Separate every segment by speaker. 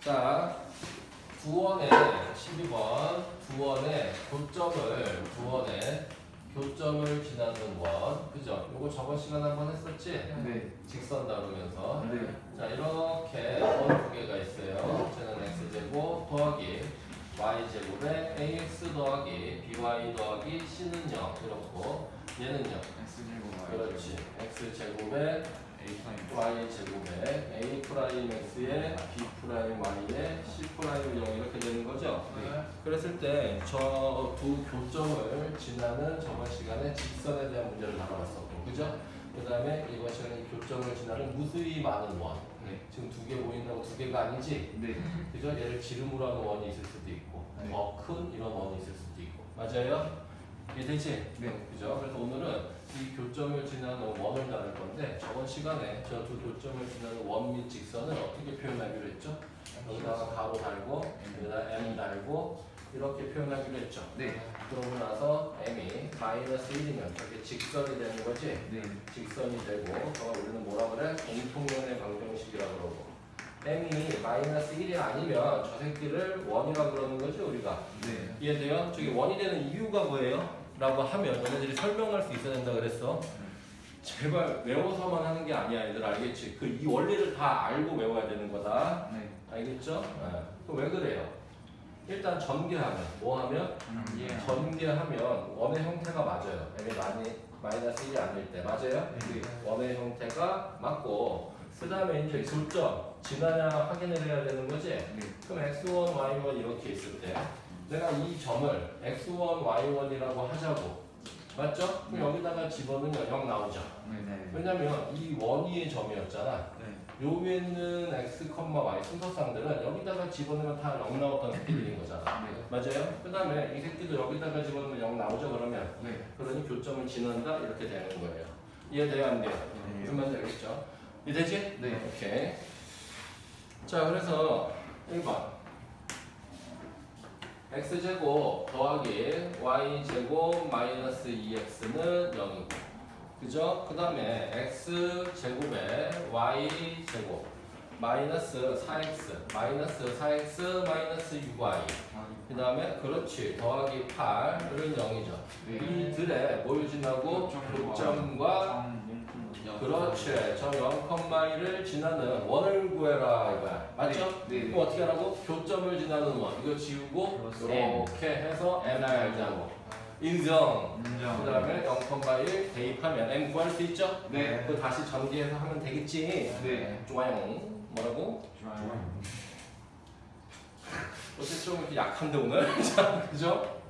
Speaker 1: 자, 두원의 12번 두원의 교점을 지나는 원, 그죠? 요거 저번 시간에 한번 했었지?
Speaker 2: 네.
Speaker 1: 직선 다루면서.
Speaker 2: 네.
Speaker 1: 자, 이렇게 원 두 개가 있어요. 쟤는 x제곱 더하기 y제곱에 ax 더하기 by 더하기 c는 0 이렇고 얘는요?
Speaker 2: x제곱
Speaker 1: 그렇지. x제곱에 y제곱에 a 프라임 x에 b 프라임 y에 c 프라임 0 이렇게 되는 거죠?
Speaker 2: 네.
Speaker 1: 그랬을 때 저 두 교점을 지나는 저번 시간에 직선에 대한 문제를 다뤄봤었고, 그죠? 그 다음에 이번 시간에 이 교점을 지나는 무수히 많은 원.
Speaker 2: 네.
Speaker 1: 지금 두 개 보인다고 두 개가 아니지?
Speaker 2: 네.
Speaker 1: 그죠? 얘를 지름으로 하는 원이 있을 수도 있고,
Speaker 2: 네.
Speaker 1: 더 큰 이런 원이 있을 수도 있고. 맞아요? 이해되지?
Speaker 2: 네.
Speaker 1: 그죠? 그래서 오늘은 이 교점을 지나는 원을 다룰 건데, 저번 시간에 저 두 교점을 지나는 원 및 직선을 어떻게 표현하기로 했죠? 여기다가 가로 달고, 여기다가 m 달고, 이렇게 표현하기로 했죠?
Speaker 2: 네.
Speaker 1: 그러고 나서 m이 마이너스 1이면 저게 직선이 되는 거지?
Speaker 2: 네.
Speaker 1: 직선이 되고, 우리는 뭐라 그래? 공통면의 방정식이라고 그러고. m이 마이너스 1이 아니면 저 새끼를 원이라고 그러는 거지, 우리가?
Speaker 2: 네.
Speaker 1: 이해돼요? 저기 원이 되는 이유가 뭐예요? 라고 하면 너네들이 설명할 수 있어야 된다 그랬어. 제발 외워서만 하는 게 아니야, 얘들 알겠지? 그 이 원리를 다 알고 외워야 되는 거다.
Speaker 2: 네.
Speaker 1: 알겠죠? 네. 그럼 왜 그래요? 일단 전개하면 뭐 하면?
Speaker 2: 예.
Speaker 1: 전개하면 원의 형태가 맞아요. m이 마이너스 1이 아닐 때 맞아요?
Speaker 2: 네.
Speaker 1: 원의 형태가 맞고, 그 다음에 이제 교점 지나냐 확인을 해야 되는 거지?
Speaker 2: 네.
Speaker 1: 그럼 x1, y1 이렇게 있을 때 내가 이 점을 x1, y1이라고 하자고. 맞죠? 그럼 여기다가 집어넣으면 0 나오죠.
Speaker 2: 네.
Speaker 1: 왜냐면 이 원위의 점이었잖아.
Speaker 2: 네.
Speaker 1: 요 위에 있는 x, y 순서상들은 여기다가 집어넣으면 다 0 나왔던 새끼들인 거잖아.
Speaker 2: 네.
Speaker 1: 맞아요? 그 다음에 이 새끼도 여기다가 집어넣으면 0 나오죠, 그러면?
Speaker 2: 네.
Speaker 1: 그러니 교점을 지난다? 이렇게 되는 거예요. 이해돼요, 안 돼요?
Speaker 2: 네.
Speaker 1: 무슨 말인지 알겠죠? 이해되지?
Speaker 2: 네.
Speaker 1: 오케이. 자, 그래서 1번. x제곱 더하기 y제곱 마이너스 2x는 0이고, 그죠? 그 다음에 x제곱에 y제곱 마이너스 4x 마이너스 4x 마이너스 6y 그 다음에 그렇지 더하기 8은 0이죠.
Speaker 2: 네.
Speaker 1: 이들의 뭘 지나고 교점과 그렇지 저 0,1을 지나는 원을 구해라 이거야. 맞죠?
Speaker 2: 네.
Speaker 1: 그럼 어떻게 하라고? 교점을 지나는 원 이거 지우고 이렇게 해서 n을 알자고. 인정. 그 다음에 0,1 대입하면 m 구할 수 있죠?
Speaker 2: 네.
Speaker 1: 그거 다시 전개해서 하면 되겠지?
Speaker 2: 네.
Speaker 1: 좋아요. 뭐라고?
Speaker 2: 좋아요.
Speaker 1: 어쨌든 좀 이렇게 약한데 오늘? 자, 그죠?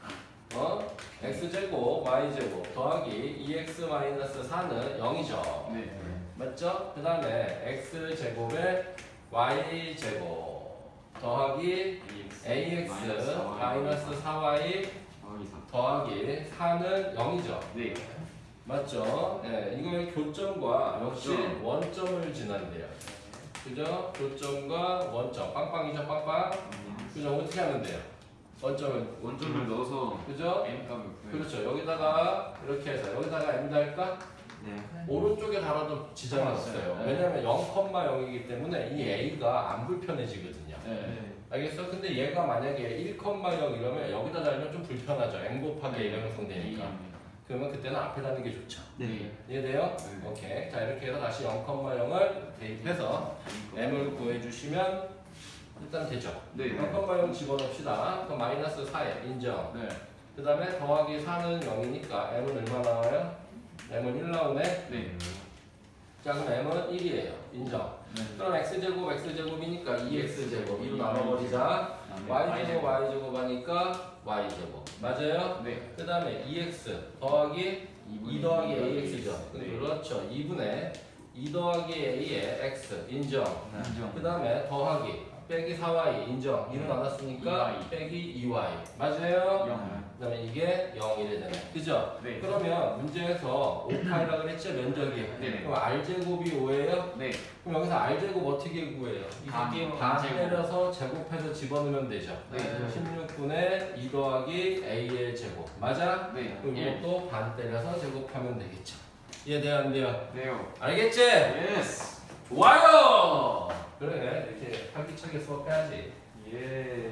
Speaker 1: x제곱 y제곱 더하기 2x-4는 0이죠.
Speaker 2: 네.
Speaker 1: 맞죠? 그 다음에 x제곱에 y제곱 더하기 ax 마이너스 4y 더하기 4는 0이죠.
Speaker 2: 네.
Speaker 1: 맞죠? 네, 이거의 교점과 역시 원점을 지난대요. 그죠? 교점과 원점. 빵빵이죠, 빵빵? 그죠? 어떻게 하면 돼요?
Speaker 2: 원점을 넣어서
Speaker 1: 그죠?
Speaker 2: m 값을
Speaker 1: 그렇죠. 여기다가 이렇게 해서 여기다가 m 달까?
Speaker 2: 네.
Speaker 1: 오른쪽에 달아도 지장이 없어요.
Speaker 2: 네.
Speaker 1: 왜냐면 0,0이기 때문에 이 a가 안 불편해지거든요.
Speaker 2: 네.
Speaker 1: 알겠어? 근데 얘가 만약에 1,0 이러면 여기다 달면 좀 불편하죠. m 곱하기 a가 형성되니까. 그러면 그때는 앞에 다는 게 좋죠.
Speaker 2: 네.
Speaker 1: 이해돼요?
Speaker 2: 네.
Speaker 1: 오케이. 자, 이렇게 해서 다시 0,0을 대입해서 m을 구해주시면 일단 되죠.
Speaker 2: 네.
Speaker 1: 0,0 집어넣읍시다. 그럼 마이너스 4에 인정.
Speaker 2: 네.
Speaker 1: 그 다음에 더하기 4는 0이니까 m은 얼마 나와요? m은 1 나오네.
Speaker 2: 네.
Speaker 1: 자, 그럼 m은 1이에요. 인정. 그럼 x제곱이니까 2x제곱 2로 나눠버리자. y제곱 y제곱 하니까 y제곱. 맞아요?
Speaker 2: 네.
Speaker 1: 그 다음에 2x 더하기 2 더하기 ax죠.
Speaker 2: 네.
Speaker 1: 그렇죠. 2분의 2 더하기 a의 x 인정.
Speaker 2: 인정.
Speaker 1: 그 다음에 더하기 빼기 4y 인정. 2로 나눴으니까
Speaker 2: 2y.
Speaker 1: 빼기 2y. 맞아요?
Speaker 2: 0.
Speaker 1: 그 다음에 이게 0이래 되네. 그죠?
Speaker 2: 네.
Speaker 1: 그러면 문제에서 5파이라고 그랬죠? 면적이.
Speaker 2: 네.
Speaker 1: 그럼 r제곱이 5예요?
Speaker 2: 네.
Speaker 1: 그럼 여기서 r제곱 어떻게 구해요? 이 새끼 반 때려서 제곱해서 집어넣으면 되죠.
Speaker 2: 네.
Speaker 1: 16분의 2 더하기 a의 제곱. 맞아?
Speaker 2: 네.
Speaker 1: 그럼 이것도 반 때려서 제곱하면 되겠죠. 이해돼요? 안 돼요?
Speaker 2: 네요.
Speaker 1: 알겠지?
Speaker 2: 예스.
Speaker 1: 좋아요! 그래 이렇게 활기차게 수업해야지.
Speaker 2: 예.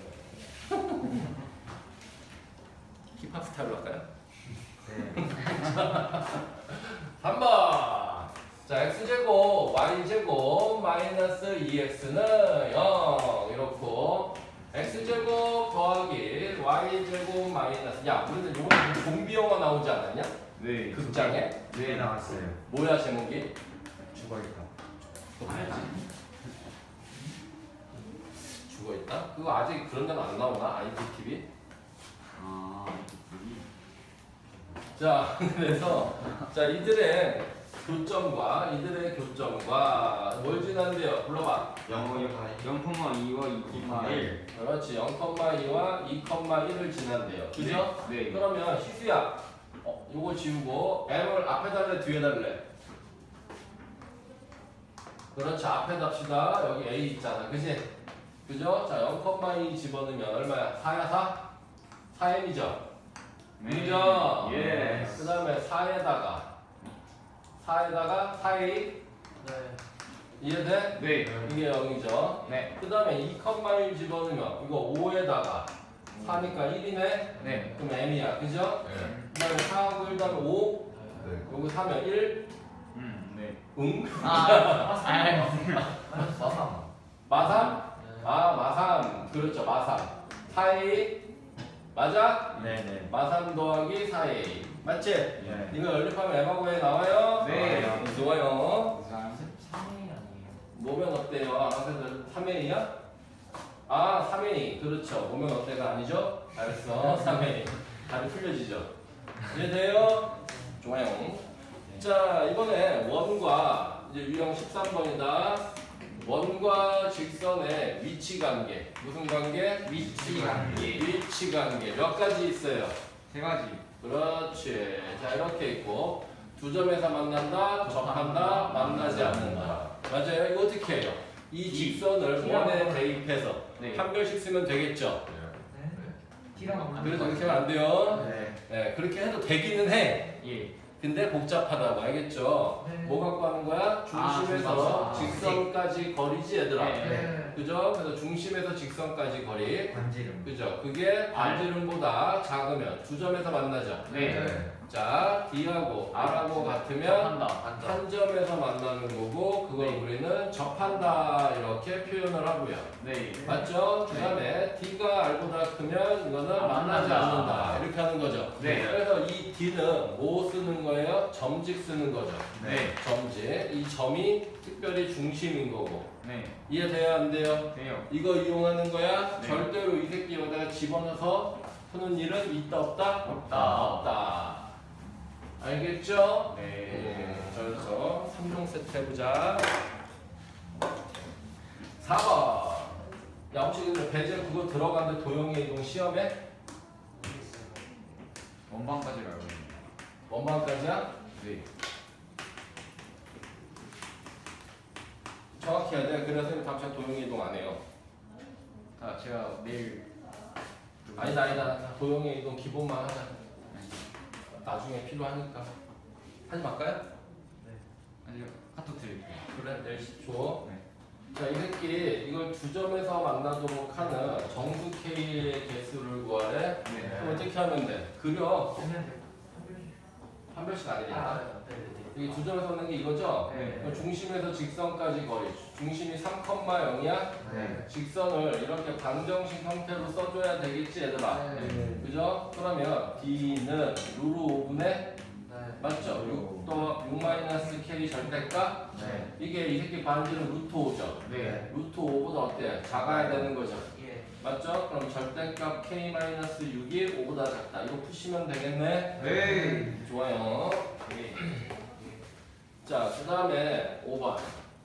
Speaker 1: 힙합 스타일로 할까요?
Speaker 2: 네.
Speaker 1: 3번. 자, x제곱, y제곱, 마이너스 2x는 0. 이렇고, x제곱 더하기 y제곱 마이너스. 야, 우리는 요번에 좀비 영화 나오지 않았냐?
Speaker 2: 네.
Speaker 1: 극장에?
Speaker 2: 네 나왔어요.
Speaker 1: 뭐야, 제목이?
Speaker 2: 죽어있다.
Speaker 1: 그거 알지? 죽어있다? 그거 아직 그런 데는 안 나오나? IPTV?
Speaker 2: 아
Speaker 1: 자, 그래서, 자, 이들의 교점과 뭘 지난대요? 불러봐.
Speaker 2: 0,2와 2,1.
Speaker 1: 그렇지. 0,2와 2,1을 지난대요. 그죠?
Speaker 2: 네.
Speaker 1: 그러면 희수야, 요거 지우고 m을 앞에 달래, 뒤에 달래? 그렇지. 앞에 답시다. 여기 a 있잖아. 그지? 그죠? 자, 0,2 집어넣으면 얼마야? 4야 4? 4m이죠? 그죠?
Speaker 2: 예.
Speaker 1: 그 다음에 4에다가 4a 이해돼?
Speaker 2: 네.
Speaker 1: 이게 0이죠?
Speaker 2: 네.
Speaker 1: 그 다음에 2,1 집어넣으면 이거 5에다가 4니까 1이네?
Speaker 2: 네.
Speaker 1: 그럼 m이야. 그죠?
Speaker 2: 네.
Speaker 1: 그 다음에 4하고 1 다음에 5 여기 4면 1
Speaker 2: 네.
Speaker 1: 응?
Speaker 3: 마삼.
Speaker 1: 마삼? 아 마삼 그렇죠 마삼 4a 맞아?
Speaker 2: 네네.
Speaker 1: 마삼 더하기 4a 맞지?
Speaker 2: 네.
Speaker 1: 이거 연립하면 m하고 a 나와요?
Speaker 2: 네.
Speaker 1: 좋아요
Speaker 3: 3이 아니에요.
Speaker 1: 모면 어때요? 아까들 3a야? 아 3a 그렇죠 모면 어때가 아니죠? 알았어 3a 다리 풀려지죠? 이해돼요? 좋아요 자 이번에 원과 이제 유형 13번이다 원과 직선의 위치 관계 무슨 관계?
Speaker 2: 위치 관계.
Speaker 1: 위치 관계 몇 가지 있어요?
Speaker 2: 세 가지.
Speaker 1: 그렇지 자 이렇게 있고 두 점에서 만난다 접한다 만나지 않는다 맞아요 이거 어떻게 해요? 이 직선을 원에 대입해서
Speaker 2: 네.
Speaker 1: 판별식 쓰면 되겠죠?
Speaker 3: T랑
Speaker 1: 그래서 그렇게 하면 안 돼요
Speaker 2: 네.
Speaker 1: 네, 그렇게 해도 되기는 해
Speaker 2: 예.
Speaker 1: 근데 복잡하다고 알겠죠?
Speaker 3: 네.
Speaker 1: 뭐 갖고 하는 거야? 중심에서
Speaker 2: 중심에서.
Speaker 1: 직선까지 거리지 얘들아
Speaker 2: 네.
Speaker 1: 그죠? 그래서 중심에서 직선까지 거리
Speaker 3: 관지름.
Speaker 1: 그죠? 그게 반지름보다 작으면 두 점에서 만나죠
Speaker 2: 네.
Speaker 1: 자 D하고 R하고 같으면 한 점에서 만나는 거고 그걸
Speaker 2: 네.
Speaker 1: 우리는 접한다 이렇게 표현을 하고요
Speaker 2: 네.
Speaker 1: 맞죠? 그 다음에 D가 R보다 크면 이거는 만나지 않는다 이렇게 하는 거죠
Speaker 2: 네.
Speaker 1: 그래서 이 D는 뭐 쓰는 거예요? 점직 쓰는 거죠
Speaker 2: 네.
Speaker 1: 점직 이 점이 특별히 중심인 거고
Speaker 2: 네.
Speaker 1: 이해돼요 안 돼요?
Speaker 2: 돼요.
Speaker 1: 이거 이용하는 거야?
Speaker 2: 네.
Speaker 1: 절대로 이 새끼 여기다가 집어넣어서 푸는 일은 있다 없다? 없다 알겠죠?
Speaker 2: 네.
Speaker 1: 그래서 3종 세트 해보자 4번 야 혹시 근데 배제 그거 들어가는데 도형의 이동 시험에?
Speaker 2: 원방까지 알고 있습니다.
Speaker 1: 원반까지야?
Speaker 2: 네.
Speaker 1: 정확히 해야 돼 그래서 당장 도형의 이동 안 해요
Speaker 2: 아 제가 내일
Speaker 1: 아니다 도형의 이동 기본만 하자 나중에 필요하니까 하지 말까요?
Speaker 2: 아니요 카톡 드릴게요.
Speaker 1: 그래 내일 줘
Speaker 2: 네.
Speaker 1: 자, 이 새끼 이걸 두 점에서 만나도록 하는 정수 K의 개수를 구하래.
Speaker 2: 네.
Speaker 1: 그럼 어떻게 하면 돼? 그려.
Speaker 3: 했는데
Speaker 1: 한 별씩 아니니까.
Speaker 3: 네네네.
Speaker 1: 이게 두 점에서 만난 게 이거죠?
Speaker 2: 네.
Speaker 1: 그럼 중심에서 직선까지 거리. 중심이 3,0이야?
Speaker 3: 네.
Speaker 1: 직선을 이렇게 방정식 형태로 써줘야 되겠지, 얘들아.
Speaker 3: 네.
Speaker 1: 그죠? 그러면 D는 루트 5분의
Speaker 3: 네.
Speaker 1: 맞죠? 6-K 절대값?
Speaker 3: 네.
Speaker 1: 이게 이 새끼 반지는 루트 5죠?
Speaker 2: 네.
Speaker 1: 루트 5보다 어때? 작아야 되는 거죠?
Speaker 3: 예.
Speaker 1: 맞죠? 그럼 절대값 K-6이 5보다 작다. 이거 푸시면 되겠네?
Speaker 2: 네.
Speaker 1: 좋아요.
Speaker 2: 네.
Speaker 1: 자, 그 다음에 5번.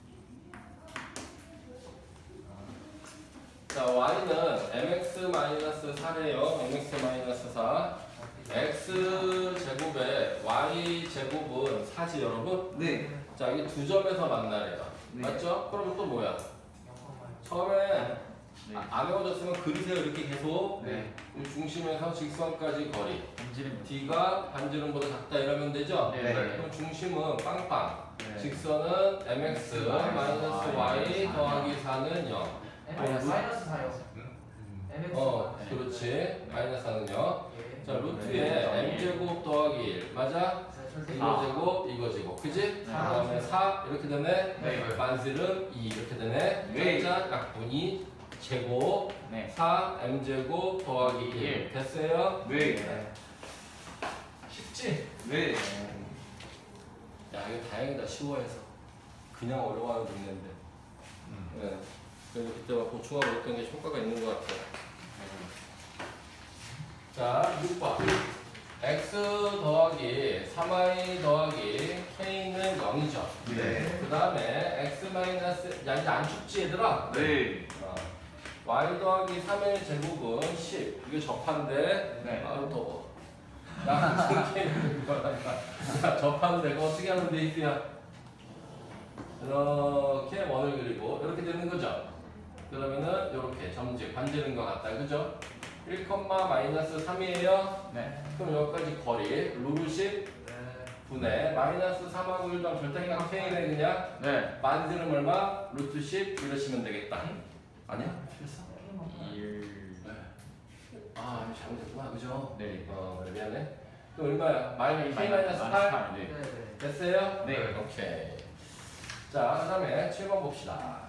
Speaker 1: 자, Y는 mx-4래요. mx-4. x제곱에 y제곱은 4지 여러분?
Speaker 2: 네.
Speaker 1: 자, 이게 두 점에서 만나래요.
Speaker 2: 네.
Speaker 1: 맞죠? 그러면 또 뭐야? 처음에
Speaker 2: 네.
Speaker 1: 안 외워졌으면 그리세요. 이렇게 계속.
Speaker 2: 네.
Speaker 1: 중심에서 직선까지 거리.
Speaker 2: 반지름.
Speaker 1: D가 반지름보다 작다 이러면 되죠?
Speaker 2: 네.
Speaker 1: 그럼 중심은 빵빵.
Speaker 2: 네.
Speaker 1: 직선은 mx 마이너스 y 더하기 4는 0.
Speaker 3: 마이너스 4요. MX.
Speaker 1: 그렇지. 마이너스 4는 0.
Speaker 3: 예.
Speaker 1: 자, 루트에 m제곱 더하기 1. 맞아? 이거 제곱, 이거 제곱. 그지? 그 다음에 4 이렇게 되네.
Speaker 2: 네.
Speaker 1: 반슬은 2 이렇게 되네.
Speaker 2: 네.
Speaker 1: 자, 약분이 제곱
Speaker 2: 네.
Speaker 1: 4 m제곱 더하기 1. 됐어요?
Speaker 2: 네.
Speaker 3: 쉽지?
Speaker 2: 네.
Speaker 1: 야, 이거 다행이다. 쉬워해서. 그냥 어려워하는 동네인데. 네. 그래서 그때 막 보충하고 했던 게 효과가 있는 것 같아요. 자, 6번. x 더하기 3y 더하기 k는 0이죠.
Speaker 2: 네.
Speaker 1: 그 다음에 x 마이너스, 야, 이제 안 춥지, 얘들아?
Speaker 2: 네.
Speaker 1: y 더하기 3의 제곱은 10. 이게 접한데,
Speaker 2: 네.
Speaker 1: 아유, 더워. 야, 무슨 게임인 거야. 야, 접한데, 그거 어떻게 하면 돼, 이야 이렇게 원을 그리고, 이렇게 되는 거죠. 그러면은, 이렇게 점집, 반지는 것 같다. 그죠? 1, 마이너스 3이에요.
Speaker 2: 네.
Speaker 1: 그럼 여기까지 거리, 루트 10 분의 마이너스 3하고 1점 절대값 k네 그냥.
Speaker 2: 네.
Speaker 1: 만드는 얼마? 루트 10 이러시면 되겠다. 아니야? 틀렸어?
Speaker 2: 1.
Speaker 1: 아, 잘못했구나. 그죠?
Speaker 2: 네.
Speaker 1: 그래, 미안해. 그럼 얼마야? k 마이너스 8.
Speaker 2: 네.
Speaker 1: 됐어요?
Speaker 2: 네.
Speaker 1: 오케이. 자, 그 다음에 7번 봅시다.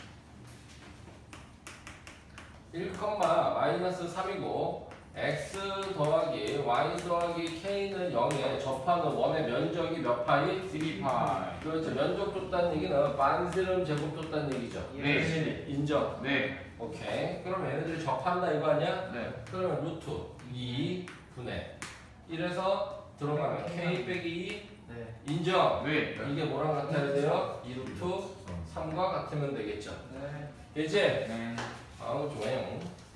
Speaker 1: 1, 마이너스 3이고 x 더하기 y 더하기 k는 0에 접하는 원의 면적이 몇 파이?
Speaker 2: 3파이.
Speaker 1: 그렇죠. 면적 줬다는 얘기는 반스름 제곱 줬다는 얘기죠.
Speaker 2: 네.
Speaker 1: 인정.
Speaker 2: 네.
Speaker 1: 오케이. 그럼 얘네들이 접한다 이거 아니야?
Speaker 2: 네.
Speaker 1: 그러면 루트 2 분의 1에서 들어가면 k 빼기 2
Speaker 3: 네.
Speaker 1: 인정.
Speaker 2: 네.
Speaker 1: 이게 뭐랑 같아야 돼요? 2 루트 3과 같으면 되겠죠.
Speaker 3: 네.
Speaker 1: 되지?
Speaker 2: 네.
Speaker 1: 아우 좋아요.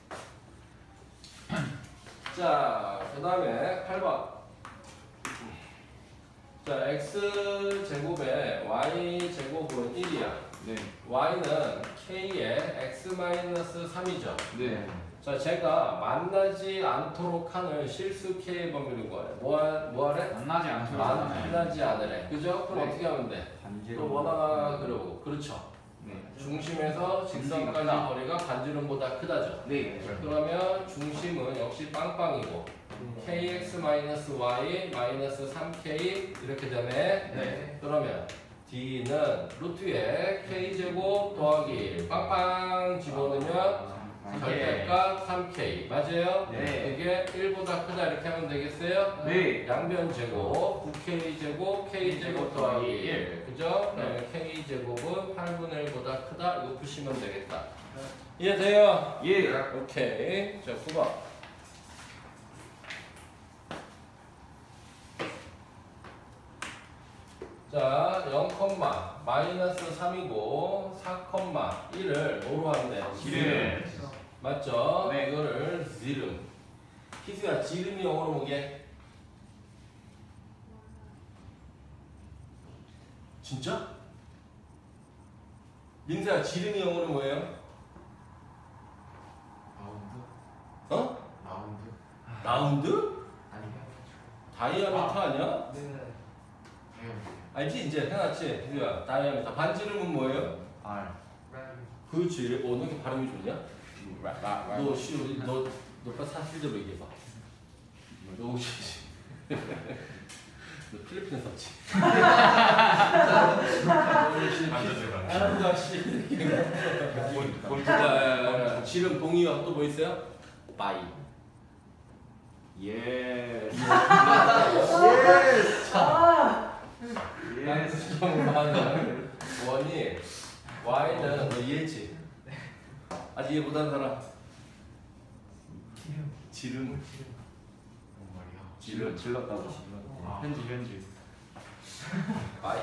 Speaker 1: 자, 그 다음에 8번. 자, x 제곱에 y 제곱은 1이야.
Speaker 2: 네.
Speaker 1: y는 k의 x 마이너스 3이죠.
Speaker 2: 네.
Speaker 1: 자, 제가 만나지 않도록 하는 실수 k의 범위를 구하래. 뭐하래?
Speaker 2: 만나지 않죠.
Speaker 1: 만나지 않으래. 그죠? 그럼
Speaker 2: 네.
Speaker 1: 어떻게 하면 돼?
Speaker 2: 반지로.
Speaker 1: 또 원하나 그러고. 그렇죠.
Speaker 2: 네.
Speaker 1: 중심에서 직선까지
Speaker 2: 크다.
Speaker 1: 거리가 반지름보다 크다죠.
Speaker 2: 네.
Speaker 1: 그러면 중심은 역시 빵빵이고 kx-y 마이너스 3k 이렇게 되네.
Speaker 3: 네.
Speaker 1: 그러면 d는 루트에 k제곱 더하기 빵빵 집어넣으면 절대값 3k 맞아요?
Speaker 2: 네.
Speaker 1: 이게 1보다 크다 이렇게 하면 되겠어요?
Speaker 2: 네.
Speaker 1: 양변 제곱 9k제곱 k제곱 더하기 1 그죠?
Speaker 2: 네.
Speaker 1: k제곱은 8분의 1보다 크다 이거 푸시면 되겠다. 이해돼요?
Speaker 2: 예.
Speaker 1: 오케이. 자, 9번. 자, 0, 마이너스 3이고 4, 1을 뭐로 하는데?
Speaker 2: 지름.
Speaker 1: 맞죠?
Speaker 2: 네.
Speaker 1: 이거를 지름. 희수야, 지름이 영어로 뭐게? 진짜? 민서야, 지름이 영어로 뭐예요?
Speaker 4: 라운드?
Speaker 1: 어?
Speaker 4: 라운드?
Speaker 1: 라운드?
Speaker 4: 아니면
Speaker 1: 다이아미터 아니야?
Speaker 3: 네.
Speaker 1: 알지? 이제 해놨지? 희수야, 다이아미터. 반지름은 뭐예요?
Speaker 2: R.
Speaker 1: 그렇지. 너 이렇게 발음이 좋냐? 너, 씨, 너 빨리 사실대로 얘기해봐. 너 혹시, 너 필리핀에서 왔지? 너 씨, 자, 지름 동의어 또 뭐 있어요? 바이.
Speaker 2: 예.
Speaker 1: 예스. 정말은 원이 y는 너 이해했지? 아직 이해 못한 사람? 지름. 지름.
Speaker 2: 질렀다고.
Speaker 4: 아.
Speaker 2: 현지.
Speaker 1: 바이.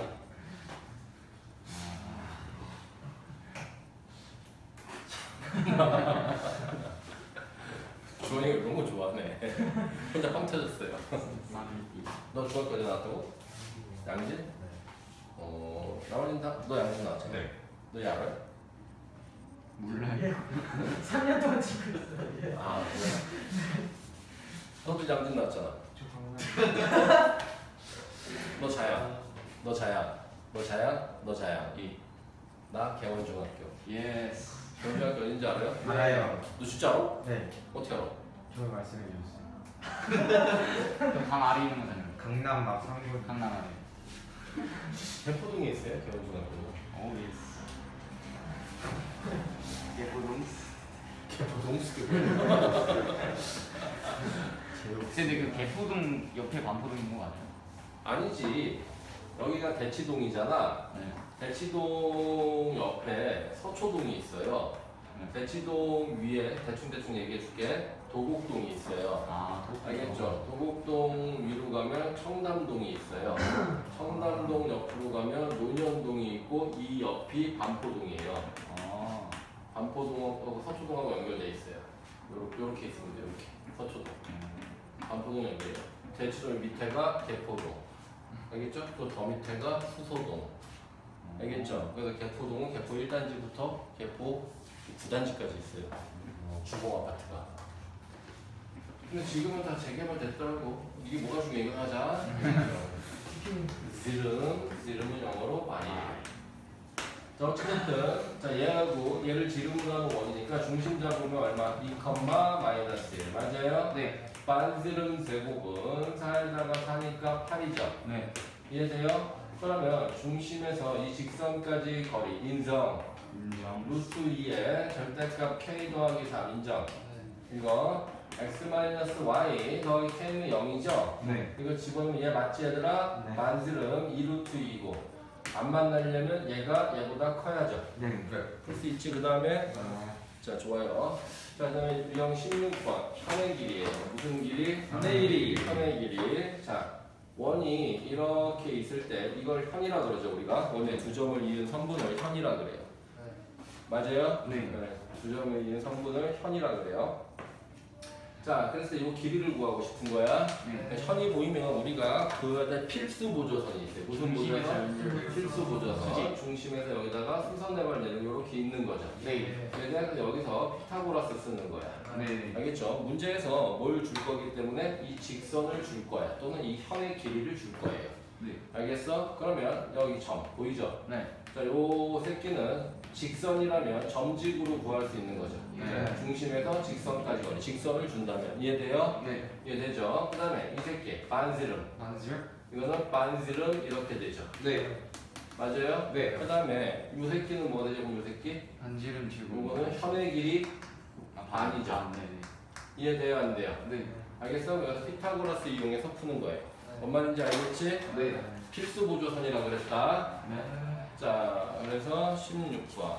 Speaker 1: 주원이가 이런 거 좋아하네. 혼자 빵 터졌어요. 너 중학교에 나왔다고? 양진? 나머지는 다, 너 양진 나왔잖아.
Speaker 4: 네.
Speaker 1: 너 알아요?
Speaker 2: 몰라요.
Speaker 3: 3년 동안 찍고 있어요.
Speaker 1: 아, 그래. 너도 양진 나왔잖아.
Speaker 3: 저 방금.
Speaker 1: 너 자야. 너 자야. 뭐 자양? 너 자양. 나 개원중학교.
Speaker 2: 예스.
Speaker 1: 개원중학교 어딘지 알아요?
Speaker 5: 알아요.
Speaker 1: 너 진짜 알아?
Speaker 5: 네.
Speaker 1: 어떻게 알아?
Speaker 5: 저 말씀해 주셨어요.
Speaker 2: 강 아래 있는 거잖아요.
Speaker 5: 강남 막상군.
Speaker 2: 강남 아래.
Speaker 1: 대포동에 있어요, 개원중학교는.
Speaker 2: 오 예스. 예쁘동.
Speaker 1: 개포동스.
Speaker 2: 근데 그 개포동 옆에 반포동 있는 거 맞아요?
Speaker 1: 아니지. 여기가 대치동이잖아.
Speaker 2: 네.
Speaker 1: 대치동 옆에 서초동이 있어요.
Speaker 2: 네.
Speaker 1: 대치동 위에 대충 얘기해 줄게. 도곡동이 있어요.
Speaker 2: 아,
Speaker 1: 알겠죠? 도곡동 위로 가면 청담동이 있어요. 청담동 옆으로 가면 논현동이 있고 이 옆이 반포동이에요.
Speaker 2: 아.
Speaker 1: 반포동하고 서초동하고 연결돼 있어요. 요렇게 있습니다. 이렇게 서초동. 반포동 연결해요. 대치동 밑에가 개포동. 알겠죠? 또 더 밑에가 수소동. 알겠죠? 그래서 개포동은 개포 1단지부터 개포 9단지까지 있어요. 주공 아파트가. 근데 지금은 다 재개발 됐더라고. 이게 뭐가 중요해? 이거 하자. 지름은 영어로 많이. 자, 어쨌든 자 얘를 지름으로 하는 원이니까 중심 잡으면 얼마? 2, 마이너스 1. 맞아요?
Speaker 2: 네.
Speaker 1: 반지름 제곱은 4에다가 4니까 8이죠.
Speaker 2: 네.
Speaker 1: 이해돼요? 그러면 중심에서 이 직선까지 거리 인정.
Speaker 2: 인정.
Speaker 1: 루트 2에 절대값 k 더하기 3 인정. 이거 x-y 더하기 k는 0이죠?
Speaker 2: 네.
Speaker 1: 이거 집어넣으면 얘 맞지 얘들아?
Speaker 5: 네.
Speaker 1: 반지름 2루트 2고 안 만나려면 얘가 얘보다 커야죠.
Speaker 5: 네.
Speaker 1: 풀 수 있지. 그 다음에 자 좋아요. 자 그다음에 유형 16번 현의 길이에요. 무슨 길이?
Speaker 5: 현의 길이.
Speaker 1: 현의 길이. 자 원이 이렇게 있을 때 이걸 현이라 그러죠. 우리가 원의 두 점을 이은 선분을 현이라 그래요. 맞아요?
Speaker 2: 네.
Speaker 1: 두 점을 이은 선분을 현이라 그래요. 자, 그래서 이 길이를 구하고 싶은 거야.
Speaker 2: 네.
Speaker 1: 현이 보이면 우리가 그에 필수 보조선이 있어요. 무슨 보조선? 필수 보조선. 중심에서 여기다가 수선해발 내는 이렇게 있는 거죠.
Speaker 2: 네.
Speaker 1: 그래서 여기서 피타고라스 쓰는 거야.
Speaker 2: 네.
Speaker 1: 알겠죠? 문제에서 뭘 줄 거기 때문에 이 직선을 줄 거야. 또는 이 현의 길이를 줄 거예요.
Speaker 2: 네.
Speaker 1: 알겠어? 그러면 여기 점 보이죠?
Speaker 2: 네.
Speaker 1: 자, 요 새끼는 직선이라면 점직으로 구할 수 있는 거죠.
Speaker 2: 네.
Speaker 1: 중심에서 직선까지 거리. 직선을 준다면 이해돼요?
Speaker 2: 네.
Speaker 1: 이해되죠? 그 다음에 이 새끼 반지름.
Speaker 2: 반지름?
Speaker 1: 이거는 반지름 이렇게 되죠.
Speaker 2: 네.
Speaker 1: 맞아요?
Speaker 2: 네.
Speaker 1: 그 다음에 이 새끼는 뭐 되죠? 이 새끼?
Speaker 2: 반지름 제곱.
Speaker 1: 이거는 현의 길이 반이죠.
Speaker 2: 아, 네.
Speaker 1: 이해돼요? 안 돼요?
Speaker 2: 네.
Speaker 1: 알겠어? 그래서 피타고라스 이용해서 푸는 거예요. 뭔 말인지 알겠지?
Speaker 2: 네.
Speaker 1: 필수 보조선이라고 그랬다.
Speaker 2: 네.
Speaker 1: 자, 그래서 16번.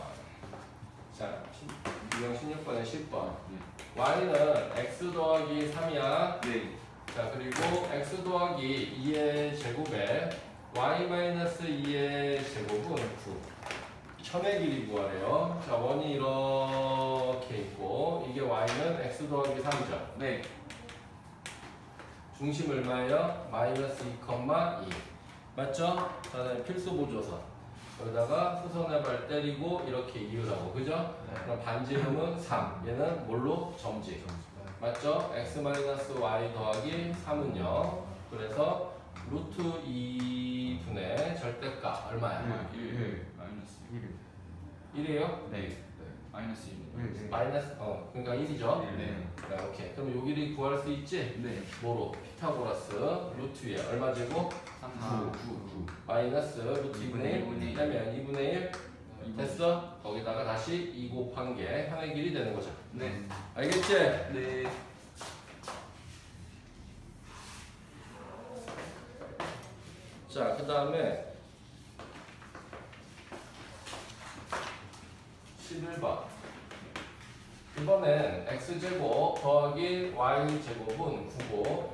Speaker 1: 자, 유형 16번에 10번. y는 x 더하기 3이야.
Speaker 2: 네.
Speaker 1: 자, 그리고 x 더하기 2의 제곱에 y 마이너스 2의 제곱은 9. 현의 길이 구하래요. 자, 원이 이렇게 있고 이게 y는 x 더하기 3이죠.
Speaker 2: 네.
Speaker 1: 중심 얼마예요? 마이너스 2,2. 맞죠? 자, 필수 보조선. 여기다가 수선의 발 때리고 이렇게 이으라고. 그죠? 그럼 반지름은 3. 얘는 뭘로? 점직. 맞죠? x-y 더하기 3은요. 그래서 루트 2분의 절대값 얼마야?
Speaker 2: 1 마이너스 1.
Speaker 1: 1이에요?
Speaker 2: 네. 마이너스 1.
Speaker 1: 마이너스, 그러니까 1이죠?
Speaker 2: 네.
Speaker 1: 자, 오케이. 그럼 요 길이 구할 수 있지?
Speaker 2: 네.
Speaker 1: 뭐로? 피타고라스 루트 2에 얼마 제곱?
Speaker 2: 3, 9.
Speaker 1: 마이너스 루트 2분의 1 하면 2분의 1 됐어? 거기다가 다시 2 곱한 게 현의 길이 되는 거죠.
Speaker 2: 네.
Speaker 1: 알겠지?
Speaker 2: 네.
Speaker 1: 자, 그 다음에 11번. 이번엔 x제곱 더하기 y제곱은 9고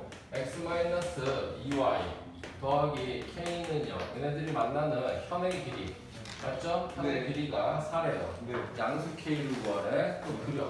Speaker 1: x-2y 더하기 k는요. 얘네들이 만나는 현의 길이 맞죠? 현의
Speaker 2: 네.
Speaker 1: 길이가 4래요.
Speaker 2: 네.
Speaker 1: 양수 k를 구하래. 또 그려.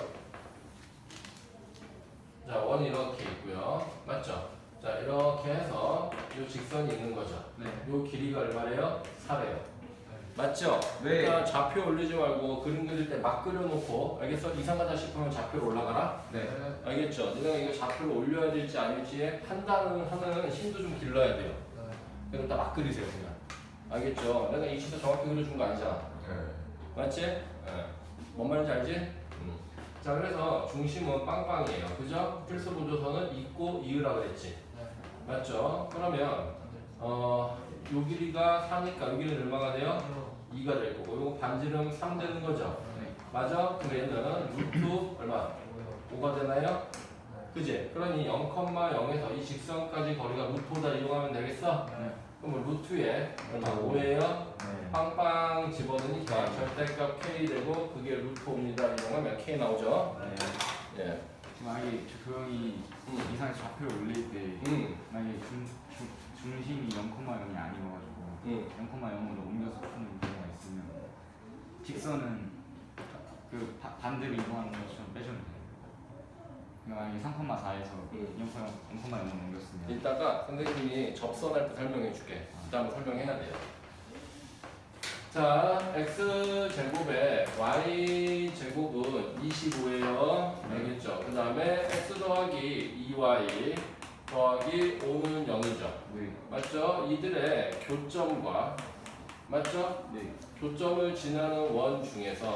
Speaker 1: 자, 원 이렇게 있고요. 맞죠? 자, 이렇게 해서 이 직선이 있는 거죠.
Speaker 2: 네.
Speaker 1: 요 길이가 얼마래요? 4래요. 맞죠?
Speaker 2: 네.
Speaker 1: 그러니까 좌표 올리지 말고 그림 그릴 때 막 그려놓고 알겠어? 이상하다 싶으면 좌표로 올라가라.
Speaker 2: 네.
Speaker 1: 알겠죠? 내가 이거 좌표를 올려야 될지 아닐지에 판단을 하는 힘도 좀 길러야 돼요. 그럼 다 막 그리세요 그냥. 알겠죠? 내가 이 시도 정확히 그려준 거 아니잖아.
Speaker 5: 네.
Speaker 1: 맞지? 예. 뭔 말인지 알지? 자, 그래서 중심은 빵빵이에요. 그죠? 필수 보조선은 있고 이으라 그랬지. 맞죠? 그러면 요 길이가 4니까 요 길이는 얼마가 돼요? 2가 될 거고 요거 반지름 3 되는 거죠. 맞아? 그럼 얘는 루트 얼마? 5가 되나요? 그지? 그러니 0,0에서 이 직선까지 거리가 루트 5다 이용하면 되겠어? 그럼 루트에 얼마? 5예요?
Speaker 5: 네.
Speaker 1: 빵빵 집어넣으니까 절대값 K 되고 그게 루트 5입니다. 이용하면 K 나오죠?
Speaker 5: 네.
Speaker 1: 예.
Speaker 2: 만약에 저 교영이 이상의 좌표를 올릴 때 만약에 중심이 0,0이 아니어가지고 0,0으로 옮겨서 푸는 경우가 있으면 직선은 그 반대로 이동하는 것처럼 빼주면 돼요. 그러니까 만약에 3,4에서 0,0을 옮겼으면
Speaker 1: 이따가 선생님이 접선할 때 설명해 줄게. 일단 한번 설명해야 돼요. 자, x제곱에 y제곱은 25예요. 알겠죠? 그 다음에 x 더하기 2y 더하기 5는 0이죠.
Speaker 2: 네.
Speaker 1: 맞죠? 이들의 교점과 맞죠?
Speaker 2: 네.
Speaker 1: 교점을 지나는 원 중에서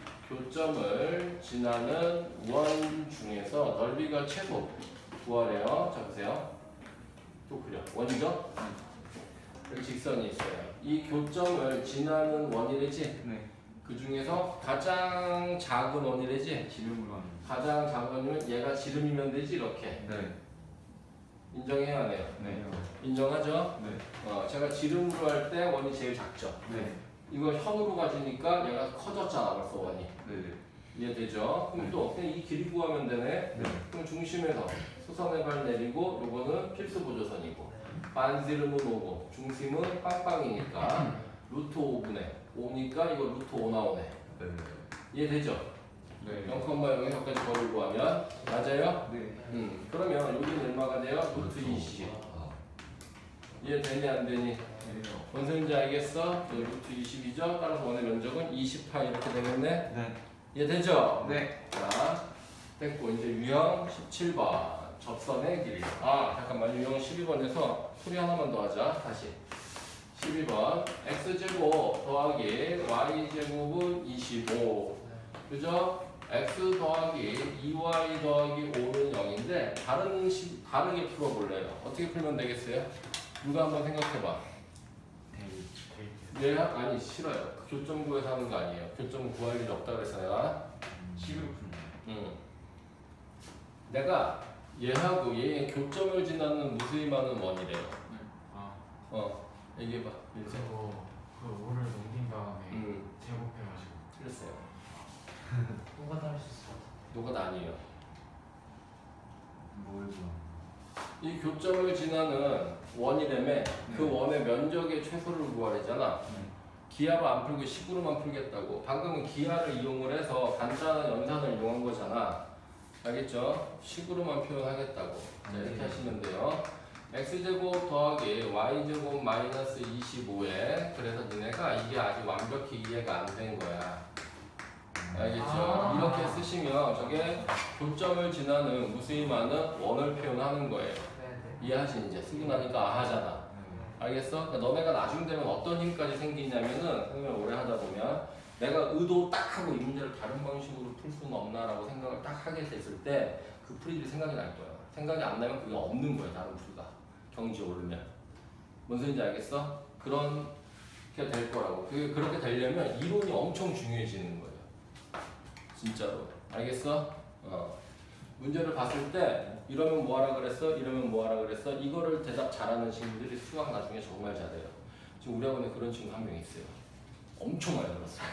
Speaker 1: 넓이가 최소 구하래요. 자, 보세요. 또 그려. 원이죠? 여기 직선이 있어요. 이 교점을 지나는 원이래지?
Speaker 2: 네.
Speaker 1: 그 중에서 가장 작은 원이래지?
Speaker 2: 지름으로 하는.
Speaker 1: 가장 작은 원이면 얘가 지름이면 되지? 이렇게.
Speaker 2: 네.
Speaker 1: 인정해야 하네요.
Speaker 2: 네.
Speaker 1: 인정하죠?
Speaker 2: 네.
Speaker 1: 제가 지름으로 할 때 원이 제일 작죠?
Speaker 2: 네.
Speaker 1: 이거 현으로 가지니까 얘가 커졌잖아, 벌써 원이.
Speaker 2: 네.
Speaker 1: 이해되죠? 그럼 또 그냥 이 길이 구하면 되네.
Speaker 2: 네.
Speaker 1: 그럼 중심에서 수선의 발 내리고 요거는 필수 보조선이고 반지름은 5고 중심은 빵빵이니까 루트 5분의 5니까 이거 루트 5 나오네.
Speaker 5: 네.
Speaker 1: 이해되죠?
Speaker 2: 네.
Speaker 1: 0,0에서까지 거리를 구하면 맞아요?
Speaker 2: 네.
Speaker 1: 그러면 여기는 얼마가 돼요? 루트 20. 이해되니 안 되니? 뭔 소린지 알겠어? 루트 20이죠? 따라서 원의 면적은 20파 이렇게 되겠네?
Speaker 2: 네.
Speaker 1: 이해되죠?
Speaker 2: 네.
Speaker 1: 자, 됐고 이제 유형 17번 접선의 길이. 잠깐만 유형 12번에서 소리 하나만 더 하자. 다시 12번 x제곱 더하기 y제곱은 25 그죠? x 더하기 2y 더하기 5는 0인데 다르게 풀어볼래요. 어떻게 풀면 되겠어요? 누가 한번 생각해봐. 아니 싫어요. 교점 구해서 하는 거 아니에요. 교점 구할 일이 없다 그래서 내가
Speaker 2: 식으로 푸는.
Speaker 1: 내가 얘하고 얘의 교점을 지나는 무수히 많은 원이래요. 얘기해봐. 민세.
Speaker 4: 그 5를 넘긴 다음에 제곱해가지고
Speaker 1: 틀렸어요.
Speaker 3: 누가 다를 수 있을 것 같아.
Speaker 1: 누가 아니에요.
Speaker 2: 뭘 뭐?
Speaker 1: 이 교점을 지나는 원이라며 그 원의 면적의 최소를 구하래잖아. 기하로 안 풀고 식으로만 풀겠다고. 방금은 기하를 이용을 해서 간단한 연산을 이용한 거잖아. 알겠죠? 식으로만 표현하겠다고. 자, 이렇게 하시면 돼요. x제곱 더하기 y제곱 마이너스 25에 그래서 니네가 이게 아직 완벽히 이해가 안 된 거야. 알겠죠? 이렇게 쓰시면 저게 교점을 지나는 무수히 많은 원을 표현하는 거예요. 이해하시? 이제 쓰고 나니까 하잖아. 알겠어? 그러니까 너네가 나중 되면 어떤 힘까지 생기냐면은 선생님을 오래 하다 보면 내가 의도 딱 하고 이 문제를 다른 방식으로 풀 수는 없나라고 생각을 딱 하게 됐을 때 그 풀이들이 생각이 날 거야. 생각이 안 나면 그게 없는 거야. 다른 풀이가 경지에 오르면. 뭔 소리인지 알겠어? 그렇게 될 거라고. 그렇게 되려면 이론이 엄청 중요해지는 거예요. 진짜로. 알겠어? 문제를 봤을 때 이러면 뭐하라 그랬어? 이러면 뭐하라 그랬어? 이거를 대답 잘하는 친구들이 수학 나중에 정말 잘해요. 지금 우리 학원에 그런 친구 한 명 있어요. 엄청 많이 들었어요.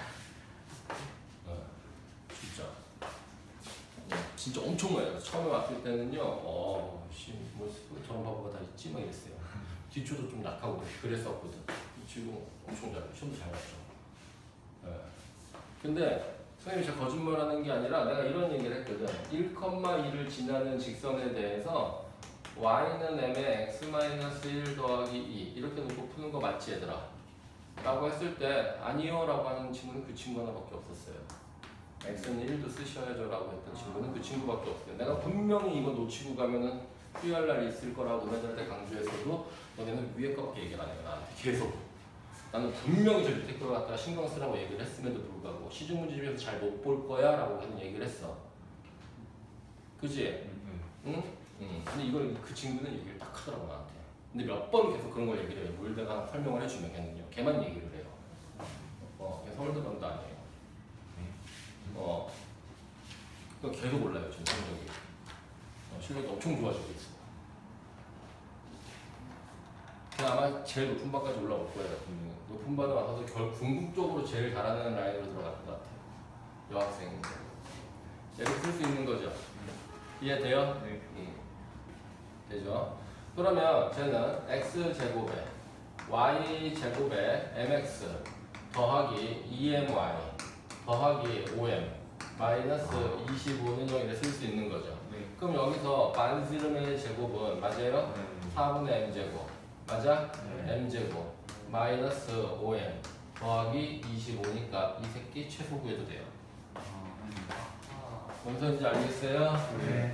Speaker 1: 진짜 엄청 많이 들었어요. 처음에 왔을 때는요, 뭐 저런 바보가 다 있지? 막 이랬어요. 기초도 좀 약하고 그랬었거든. 지금 엄청 잘해요. 시험도 잘 봤죠. 근데 선생님이 제가 거짓말하는 게 아니라 내가 이런 얘기를 했거든. 1,2를 지나는 직선에 대해서 y는 m에 x-1 더하기 2 이렇게 놓고 푸는 거 맞지 얘들아? 라고 했을 때 아니요 라고 하는 친구는 그 친구 하나밖에 없었어요. x는 1도 쓰셔야죠 라고 했던 친구는 그 친구밖에 없어요. 내가 분명히 이거 놓치고 가면은 후회할 날이 있을 거라고 너네들한테 강조했어도 너네는 위에 거밖에 얘기를 안 해요. 나한테 계속. 나는 분명히 저 밑에 걸 갖다가 신경 쓰라고 얘기를 했음에도 불구하고 시중 문제 중에서 잘 못 볼 거야 라고 하는 얘기를 했어. 그지? 응? 근데 이걸 그 친구는 얘기를 딱 하더라고 나한테. 근데 몇 번 계속 그런 걸 얘기를 해요. 뭘 내가 설명을 해주면 걔는요. 걔만 얘기를 해요. 걔 서울대병도 아니에요. 그거 계속 올라요 지금 성적이. 실력이 엄청 좋아지고 있어. 아마 제일 높은 반까지 올라올 거예요. 높은 반에 와서도 궁극적으로 제일 잘하는 라인으로 들어갈 것 같아요. 여학생. 얘를 풀 수 있는 거죠. 이해돼요?
Speaker 2: 네.
Speaker 1: 되죠? 그러면 쟤는 x제곱에 y제곱에 mx 더하기 2my 더하기 5m 마이너스 25는 0이라 쓸 수 있는 거죠.
Speaker 2: 네.
Speaker 1: 그럼 여기서 반지름의 제곱은 맞아요? 4분의 m제곱 맞아? m제곱 마이너스 5m 더하기 25니까 이 새끼 최소 구해도 돼요. 뭔 소리인지 알겠어요?
Speaker 5: 네.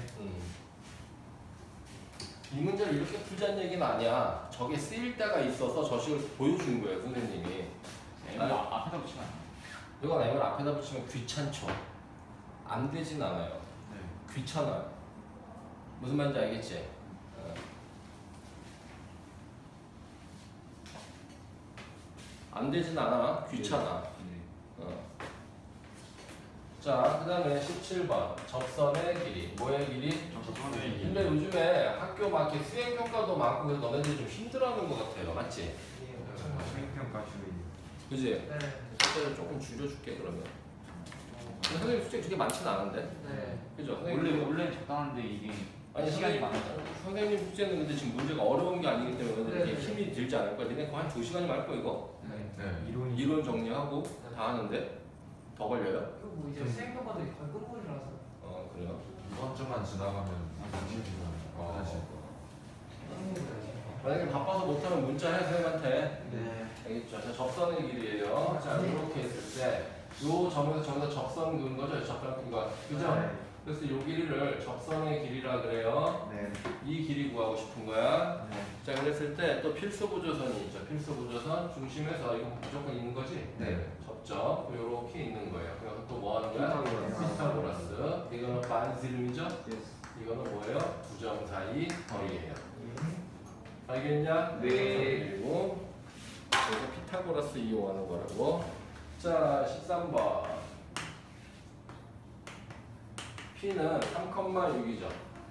Speaker 1: 이 문제를 이렇게 풀자는 얘기는 아니야. 저게 쓰일 때가 있어서 저 식을 보여준 거예요 선생님이.
Speaker 2: M을 앞에다 붙이면 안 돼요.
Speaker 1: 이건 M을 앞에다 붙이면 귀찮죠. 안 되진 않아요. 귀찮아요. 무슨 말인지 알겠지? 안 되진 않아. 귀찮아. 자, 그 다음에 17번. 접선의 길이. 뭐의 길이?
Speaker 2: 접선의 길이.
Speaker 1: 근데 요즘에 학교 막 이렇게 수행 평가도 많고 그래서 너네들이 좀 힘들어하는 것 같아요. 맞지?
Speaker 5: 수행평가 줄이.
Speaker 1: 그지?
Speaker 3: 네.
Speaker 1: 숫자를 조금 줄여줄게 그러면. 근데 선생님 숙제 그렇게 많지는 않은데?
Speaker 3: 네.
Speaker 1: 그죠?
Speaker 2: 원래 적당한데 이게 시간이 많아요.
Speaker 1: 선생님 숙제는 근데 지금 문제가 어려운 게 아니기 때문에
Speaker 3: 네.
Speaker 1: 이렇게 힘이 들지 않을 거야. 니네 그거 한 2시간이면 할 거야 이거?
Speaker 4: 네.
Speaker 5: 이론이.
Speaker 1: 이론 정리하고 다 하는데? 더 걸려요?
Speaker 3: 이거 뭐 이제 수행평가도 거의 끝물이라서.
Speaker 1: 그래요?
Speaker 4: 이번 주만 지나가면 하실 거.
Speaker 1: 만약에 바빠서 못하면 문자해 선생님한테.
Speaker 3: 네.
Speaker 1: 알겠죠? 자, 접선의 길이에요. 자, 이렇게 했을 때 요 점에서 저기다 접선 그은 거죠? 접선 이거. 그죠? 그래서 요 길이를 접선의 길이라 그래요.
Speaker 5: 네.
Speaker 1: 이 길이 구하고 싶은 거야.
Speaker 5: 네.
Speaker 1: 자, 그랬을 때 또 필수 보조선이 있죠. 필수 보조선 중심에서 이거 무조건 있는 거지?
Speaker 5: 네.
Speaker 1: 접점 요렇게 있는 거예요. 그래서 또 뭐 하는 거야? 피타고라스. 이거는 반지름이죠? 이거는 뭐예요? 두 점 사이 거리예요. 알겠냐?
Speaker 2: 네.
Speaker 1: 그리고 그래서 피타고라스 이용하는 거라고. 자, 13번. P는 3,6이죠.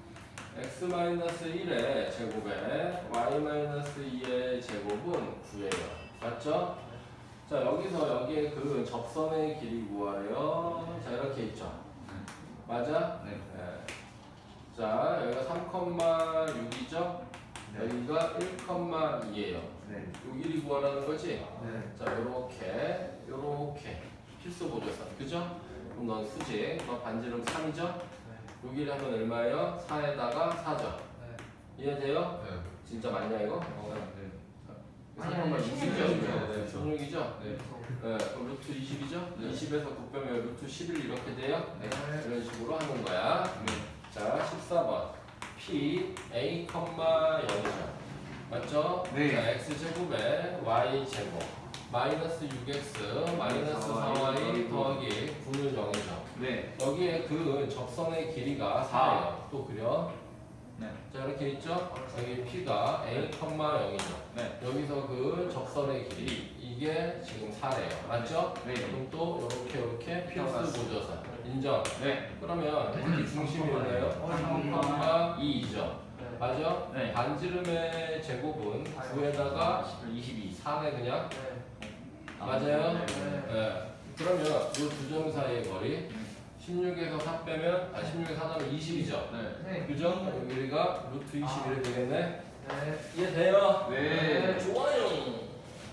Speaker 1: x-1의 제곱에 y-2의 제곱은 9예요. 맞죠? 자, 여기서 여기에 그 접선의 길이 구하래요. 자, 이렇게 있죠. 맞아?
Speaker 2: 네.
Speaker 1: 자, 여기가 3,6이죠? 여기가 1,2예요.
Speaker 5: 네.
Speaker 1: 요 길이 구하라는 거지?
Speaker 5: 네.
Speaker 1: 자, 요렇게 필수 보조선. 그죠? 그럼 넌 수직, 너 반지름 3이죠? 요 길이 하면 얼마예요? 4에다가 4죠? 이해돼요?
Speaker 4: 네.
Speaker 1: 진짜 맞냐 이거?
Speaker 3: 아니,
Speaker 1: 3,6이죠?
Speaker 3: 16이죠.
Speaker 1: 16이죠?
Speaker 4: 네.
Speaker 1: 네, 그럼 루트 20이죠?
Speaker 4: 네.
Speaker 1: 20에서 9 빼면 루트 11 이렇게 돼요?
Speaker 3: 네.
Speaker 1: 이런 식으로 하는 거야. 자, 14번. P A, 0이죠. 맞죠?
Speaker 2: 네.
Speaker 1: 자, x제곱에 y제곱 마이너스 6x 마이너스 4y 더하기 9는 0이죠.
Speaker 2: 네.
Speaker 1: 여기에 그 접선의 길이가 4예요. 또 그려.
Speaker 2: 네.
Speaker 1: 자, 이렇게 있죠? 여기 P가 A, 0이죠.
Speaker 2: 네.
Speaker 1: 여기서 그 접선의 길이 이게 지금 4래요. 맞죠?
Speaker 2: 네.
Speaker 1: 그럼 또 이렇게 필수 보조선. 인정?
Speaker 2: 네.
Speaker 1: 그러면 어디 중심이 있나요? 3,2이죠. 맞아?
Speaker 2: 네.
Speaker 1: 반지름의 제곱은 9에다가
Speaker 2: 22.
Speaker 1: 4네 그냥? 맞아요? 네. 그러면 이 두 점 사이의 거리 16에서 4 빼면 16에서 4 하면 20이죠?
Speaker 2: 네.
Speaker 1: 그죠? 여기가 루트 21이 되겠네?
Speaker 3: 네.
Speaker 1: 이해돼요?
Speaker 2: 네.
Speaker 1: 좋아요.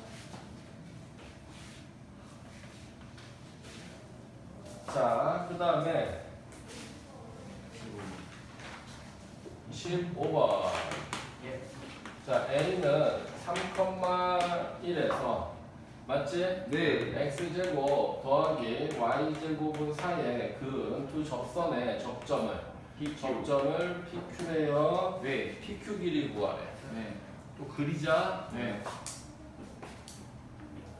Speaker 1: 자, 그 다음에 15번.
Speaker 3: 예.
Speaker 1: 자, A는 3,1에서 맞지?
Speaker 2: 네.
Speaker 1: x제곱 더하기 y제곱은 사이에 그 두 접선의 접점을 PQ래요.
Speaker 2: 네.
Speaker 1: PQ 길이 구하래.
Speaker 2: 네.
Speaker 1: 또 그리자.
Speaker 2: 네.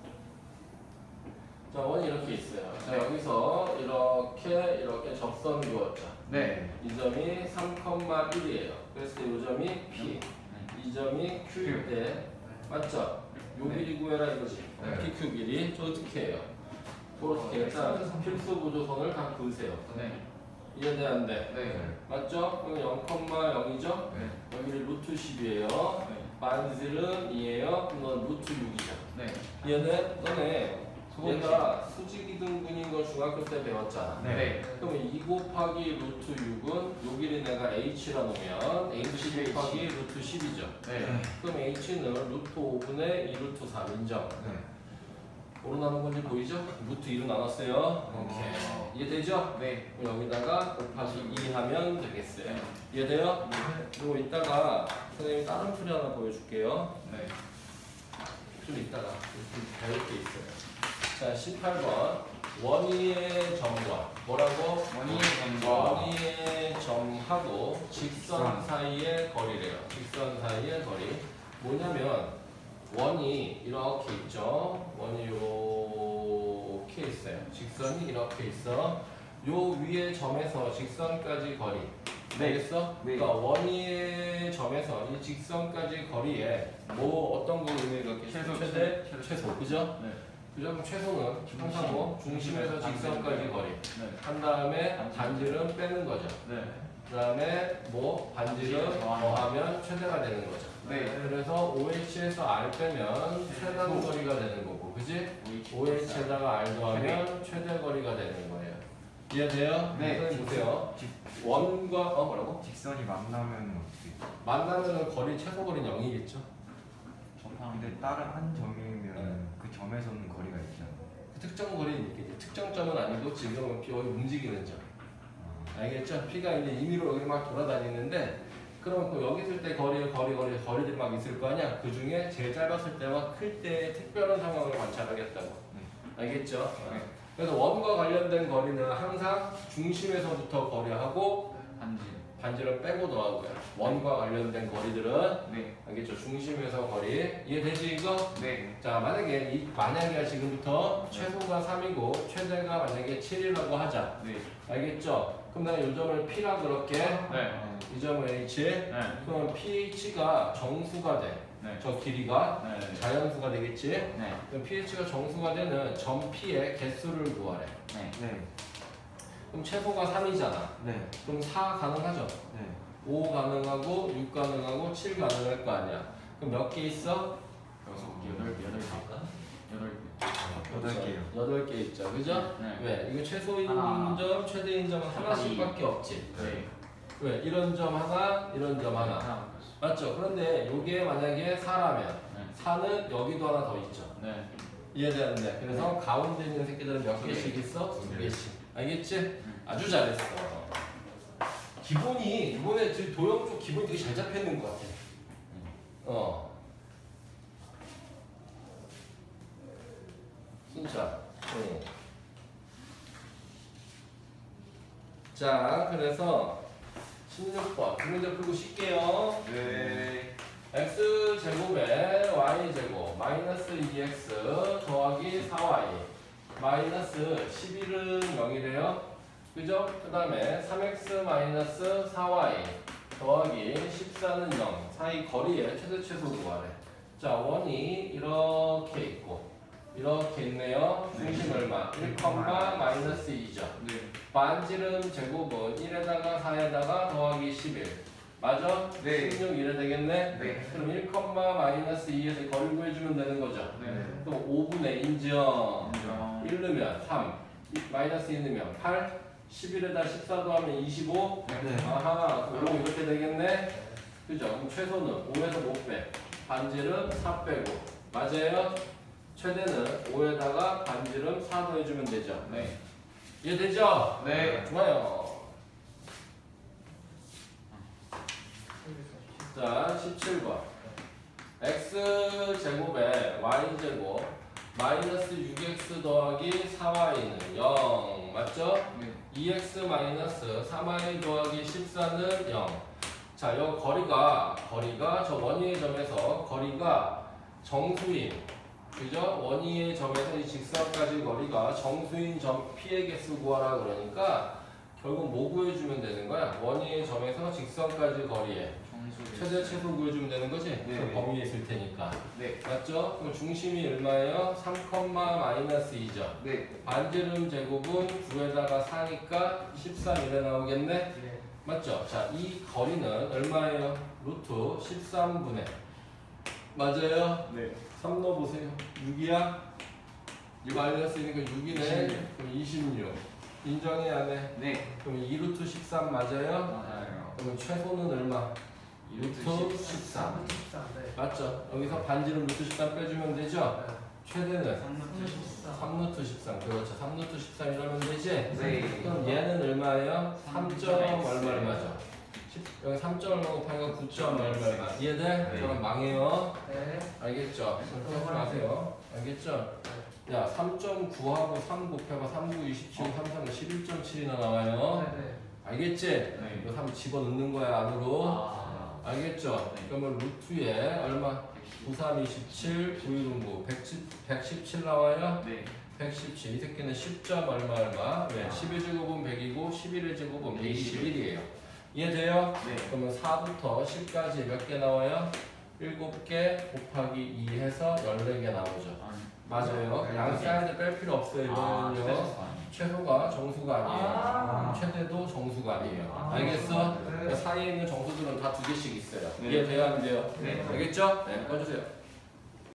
Speaker 1: 자, 원이 이렇게 있어요. 자, 여기서 이렇게 접선 그었죠.
Speaker 2: 네.
Speaker 1: 이 점이 3,1이에요. 그래서 이 점이 P, 이 점이 Q일 때 맞죠? 요 길이 구해라 이거지.
Speaker 4: 네.
Speaker 1: PQ 길이 저 어떻게 해요? 그렇게 자, 필수 보조선을 다 그으세요.
Speaker 2: 네.
Speaker 1: 이해돼 안 돼?
Speaker 2: 네.
Speaker 1: 맞죠? 그럼 0,0이죠?
Speaker 2: 네.
Speaker 1: 여기는 루트 10이에요. 반질은 2예요. 그럼 루트 6이죠.
Speaker 2: 네.
Speaker 1: 얘는 너네
Speaker 2: 소금씨.
Speaker 1: 얘가 수직이등분인 거 중학교 때 배웠잖아.
Speaker 2: 네.
Speaker 1: 그러면 2 곱하기 루트 6은 요 길이 내가 h라 놓으면 h 곱하기 루트 10이죠.
Speaker 2: 네.
Speaker 1: 그럼 h는 루트 5분의 2 루트 3 인정. 뭐로 나눈 건지 보이죠? 루트 2로 나눴어요. 오케이. 이해되죠?
Speaker 2: 네.
Speaker 1: 그럼 여기다가 곱하기 2 하면 되겠어요.
Speaker 2: 네.
Speaker 1: 이해돼요? 그리고 이따가 선생님이 다른 풀이 하나 보여줄게요.
Speaker 2: 네.
Speaker 1: 좀 이따가 좀 배울 게 있어요. 자, 18번 원위의 점과 뭐라고?
Speaker 2: 원위의 점과
Speaker 1: 원위의 점하고 직선 사이의 거리래요. 직선 사이의 거리 뭐냐면 원이 이렇게 있죠. 원이 이렇게 있어요. 직선이 이렇게 있어. 요 위의 점에서 직선까지 거리.
Speaker 2: 네.
Speaker 1: 알겠어?
Speaker 2: 네.
Speaker 1: 그러니까 원위의 점에서 이 직선까지 거리에 뭐 어떤 거 의미가 있겠어요? 최소. 그죠?
Speaker 2: 네.
Speaker 1: 그죠? 그럼 최소는 항상 뭐 중심에서 직선까지 거리.
Speaker 2: 네.
Speaker 1: 한 다음에 반지름 빼는 거죠.
Speaker 2: 네.
Speaker 1: 그 다음에 뭐 반지름 더하면 최대가 되는 거죠.
Speaker 2: 네.
Speaker 1: 그래서 OH에서 R 빼면 최단 거리가 되는 거고, 그지? OH에다가 R 더하면 최대 거리가 되는 거예요. 이해돼요?
Speaker 2: 네.
Speaker 1: 선생님 보세요. 원과 뭐라고?
Speaker 5: 직선이 만나면 어떻게?
Speaker 1: 만나면은 거리 최소 거리는 0이겠죠.
Speaker 5: 근데 다른 한 점이면 그 점에서는 거리가 있잖아.
Speaker 1: 그 특정 거리는 있겠지. 특정 점은 아니고 지금은 여기 움직이는 점. 알겠죠? P가 이제 임의로 여기 막 돌아다니는데, 그럼 그 여기 있을 때 거리들이 막 있을 거 아니야? 그 중에 제일 짧았을 때와 클 때 특별한 상황을 관찰하겠다고. 알겠죠?
Speaker 2: 네.
Speaker 1: 그래서 원과 관련된 거리는 항상 중심에서부터 거리하고 반지름 빼고 더하고요. 원과 관련된 거리들은
Speaker 2: 네.
Speaker 1: 알겠죠? 중심에서 거리. 이해되지 이거?
Speaker 2: 네.
Speaker 1: 자, 만약에 지금부터 최소가 3이고 최대가 만약에 7이라고 하자.
Speaker 2: 네.
Speaker 1: 알겠죠? 그럼 내가 이 점을 P라 그럴게.
Speaker 2: 네.
Speaker 1: 이 점을 H.
Speaker 2: 네.
Speaker 1: 그럼 PH가 정수가 돼.
Speaker 2: 네.
Speaker 1: 저 길이가
Speaker 2: 네.
Speaker 1: 자연수가 되겠지?
Speaker 2: 네.
Speaker 1: 그럼 PH가 정수가 되는 점 P의 개수를 구하래.
Speaker 2: 네.
Speaker 5: 네.
Speaker 1: 그럼 최소가 3이잖아.
Speaker 5: 네.
Speaker 1: 그럼 4 가능하죠?
Speaker 5: 네.
Speaker 1: 5 가능하고 6 가능하고 7 가능할 거 아니야. 그럼 몇 개 있어?
Speaker 5: 8개요.
Speaker 1: 8개 있죠. 그죠?
Speaker 2: 네.
Speaker 1: 왜? 이거 최소인
Speaker 2: 하나.
Speaker 1: 점, 최대인 점은 하나씩밖에 없지.
Speaker 2: 네.
Speaker 1: 왜? 이런 점 하나, 이런 점 하나. 맞죠? 그런데 이게 만약에 4라면
Speaker 2: 네.
Speaker 1: 4는 여기도 하나 더 있죠.
Speaker 2: 네.
Speaker 1: 이해되는데 그래서 가운데 있는 새끼들은 몇 개씩 있어? 2개씩. 알겠지? 아주 잘했어. 기본이 이번에 지금 도형 쪽 기본이 되게 잘 잡혀 있는 것 같아. 진짜. 자, 그래서 16번 이 문제 풀고 쉴게요.
Speaker 2: 네.
Speaker 1: x제곱에 y제곱 마이너스 2x 더하기 4y 마이너스 11은 0이래요. 그죠? 그 다음에 3x 마이너스 4y 더하기 14는 0 사이 거리의 최대 최소 구하래. 자, 원이 이렇게 있고 이렇게 있네요. 중심 얼마? 1, 마이너스 2죠.
Speaker 2: 네.
Speaker 1: 반지름 제곱은 1에다가 4에다가 더하기 11 맞아?
Speaker 2: 네.
Speaker 1: 16 이래 되겠네?
Speaker 2: 네.
Speaker 1: 그럼 1, 마이너스 2에서 거리 구해주면 되는 거죠.
Speaker 2: 네.
Speaker 1: 그럼 5분의 인정.
Speaker 2: 인정.
Speaker 1: 1 넣으면 3, 마이너스 2 넣으면 8, 11에다 14 더하면 25.
Speaker 5: 네.
Speaker 1: 아하, 그럼 5 이렇게 되겠네? 그죠? 그럼 최소는 5에서 못 빼. 반지름 4 빼고. 맞아요? 최대는 5에다가 반지름 4 더해주면 되죠.
Speaker 2: 네.
Speaker 1: 이해되죠?
Speaker 2: 네.
Speaker 1: 좋아요. 자, 17번. x제곱에 y제곱 마이너스 6x 더하기 4y는 0 맞죠?
Speaker 2: 네.
Speaker 1: 2x 마이너스 3y 더하기 14는 0. 자, 요 거리가 저 원위의 점에서 거리가 정수인 그죠? 원위의 점에서 이 직선까지 거리가 정수인 점 P의 개수 구하라 그러니까 결국 뭐 구해주면 되는 거야? 원위의 점에서 직선까지 거리에 최대 최소 구해주면 되는 거지?
Speaker 2: 네.
Speaker 1: 그 범위에 있을 테니까.
Speaker 2: 네.
Speaker 1: 맞죠? 그럼 중심이 얼마예요? 3,-2죠.
Speaker 2: 네.
Speaker 1: 반지름 제곱은 9에다가 4니까 13 이래 나오겠네?
Speaker 3: 예.
Speaker 1: 맞죠? 자, 이 거리는 얼마예요? 루트 13분의 맞아요?
Speaker 2: 네.
Speaker 1: 3 넣어보세요. 6이야? 6 마이너스니까 6이네.
Speaker 2: 26.
Speaker 1: 그럼 26. 인정해 안 해?
Speaker 2: 네.
Speaker 1: 그럼 2루트 13 맞아요?
Speaker 2: 맞아요.
Speaker 1: 그럼 최소는 얼마? 루트 13.
Speaker 3: 14. 네.
Speaker 1: 맞죠? 여기서 반지름 루트 13 빼주면 되죠? 최대는
Speaker 3: 14.
Speaker 1: 3루트 13. 그렇죠. 3루트 13 이러면 되지?
Speaker 2: 네.
Speaker 1: 그럼 얘는 얼마예요? 3점 얼마죠? 여기 3점 얼마 곱하니까 9점 얼마. 이해돼?
Speaker 2: 네.
Speaker 1: 그럼 망해요.
Speaker 3: 네.
Speaker 1: 알겠죠? 그렇게 하지 마세요. 알겠죠? 야, 3.9하고 3 곱해봐 3, 9, 27, 3, 3, 11.7이나 나와요.
Speaker 3: 네.
Speaker 1: 알겠지?
Speaker 2: 네.
Speaker 1: 이거 3 집어넣는 거야, 안으로.
Speaker 2: 아.
Speaker 1: 알겠죠?
Speaker 2: 네.
Speaker 1: 그러면 루트에 얼마? 9, 3, 27, 9, 1, 9, 117 나와요?
Speaker 2: 네.
Speaker 1: 117. 이 새끼는 10점 얼마? 왜? 11제곱은 100이고 11의 제곱은 121이에요. 이해돼요?
Speaker 2: 네.
Speaker 1: 그러면 4부터 10까지 몇 개 나와요? 7개 곱하기 2 해서 14개 나오죠. 맞아요.
Speaker 2: 네.
Speaker 1: 양 사이드 뺄 필요 없어요. 이거는요. 최소가 정수가 아니에요.
Speaker 3: 아.
Speaker 1: 최대도 정수가 아니에요.
Speaker 3: 아.
Speaker 1: 알겠어?
Speaker 3: 네.
Speaker 1: 그 사이에 있는 정수들은 다 2개씩 있어요.
Speaker 2: 네.
Speaker 1: 이해돼야 안 돼요?
Speaker 2: 네.
Speaker 1: 알겠죠? 네, 꺼주세요.